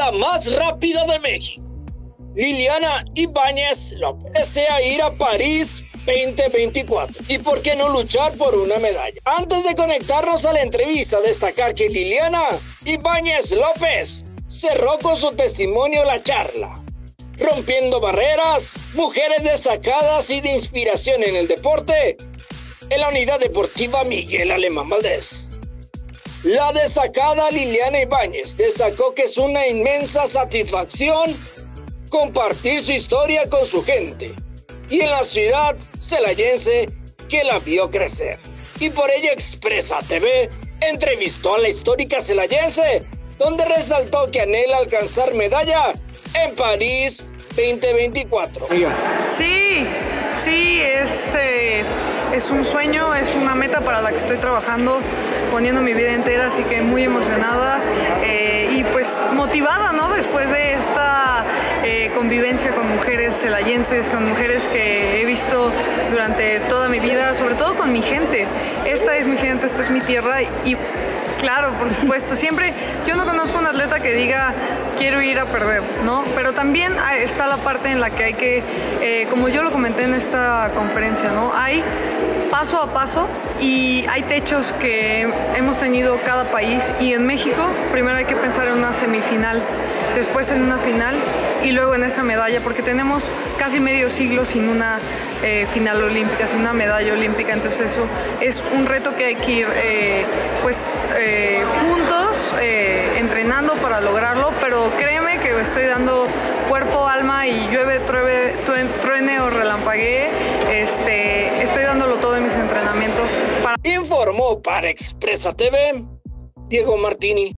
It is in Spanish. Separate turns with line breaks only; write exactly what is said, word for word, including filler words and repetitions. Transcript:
la más rápida de México. Liliana Ibáñez López desea ir a París veinte veinticuatro. ¿Y por qué no luchar por una medalla? Antes de conectarnos a la entrevista, destacar que Liliana Ibáñez López cerró con su testimonio la charla. Rompiendo barreras, mujeres destacadas y de inspiración en el deporte, en la Unidad Deportiva Miguel Alemán Valdés. La destacada Liliana Ibáñez destacó que es una inmensa satisfacción compartir su historia con su gente y en la ciudad celayense que la vio crecer. Y por ello Expresa T V entrevistó a la histórica celayense, donde resaltó que anhela alcanzar medalla en París veinte veinticuatro.
Sí, sí, es, eh, es un sueño, es una meta para la que estoy trabajando, poniendo mi vida entera, así que muy emocionada eh, y pues motivada, ¿no? Después de esta eh, convivencia con mujeres celayenses, con mujeres que he visto durante toda mi vida, sobre todo con mi gente. Esta es mi gente, esta es mi tierra y claro, por supuesto, siempre, yo no conozco un atleta que diga quiero ir a perder, ¿no? Pero también está la parte en la que hay que, eh, como yo lo comenté en esta conferencia, ¿no? Hay paso a paso y hay techos que hemos tenido cada país y en México primero hay que pensar en una semifinal, después en una final y luego en esa medalla, porque tenemos casi medio siglo sin una eh, final olímpica, sin una medalla olímpica, entonces eso es un reto que hay que ir eh, pues eh, juntos eh, entrenando para lograrlo, pero créeme que estoy dando cuerpo, alma y llueve, truene, truene o relampaguee, este, estoy dándolo todo en mis entrenamientos. Para...
Informó para Expresa T V Diego Martini.